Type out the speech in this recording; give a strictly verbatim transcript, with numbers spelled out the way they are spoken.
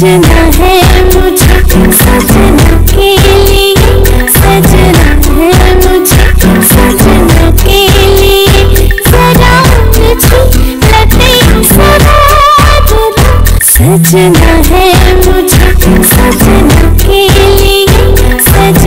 सजना है मुझे सजना के लिए, सजना है मुझे सजना के लिए, जरा मुझे लगे सदा सजना।